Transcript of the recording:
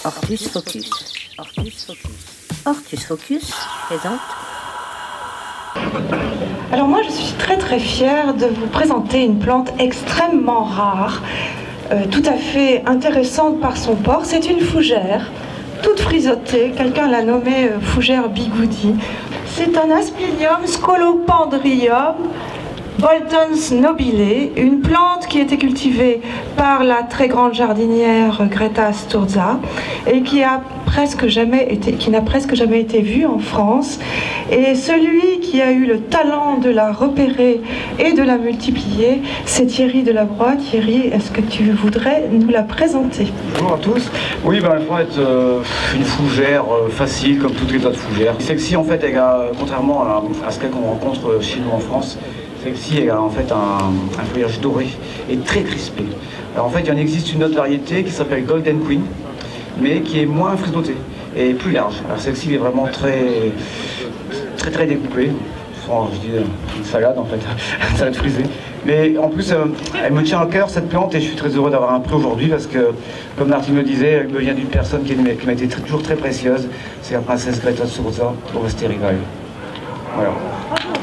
Ortus Focus. Ortus Focus. Ortus Focus présente. Alors moi je suis très fière de vous présenter une plante extrêmement rare, tout à fait intéressante par son port. C'est une fougère, toute frisottée, quelqu'un l'a nommée fougère bigoudi. C'est un Asplenium scolopendrium Bolton's nobile, une plante qui a été cultivée par la très grande jardinière Greta Sturza et qui n'a presque jamais été vue en France. Et celui qui a eu le talent de la repérer et de la multiplier, c'est Thierry Delabroix. Thierry, est-ce que tu voudrais nous la présenter? Bonjour à tous. Oui, elle va être une fougère facile comme toutes les autres fougères. Celle-ci, en fait, elle a, contrairement à ce qu'on rencontre chez nous en France, celle-ci elle a en fait un feuillage doré et très crispé. Alors en fait il en existe une autre variété qui s'appelle Golden Queen, mais qui est moins frisottée et plus large. Alors celle-ci est vraiment très découpée. Enfin, je dis une salade en fait, une salade frisée. Mais en plus elle me tient à cœur cette plante et je suis très heureux d'avoir un prix aujourd'hui parce que, comme Martine le disait, elle me vient d'une personne qui m'a été toujours très précieuse. C'est la princesse Greta Sturza, pour rester rivale. Voilà.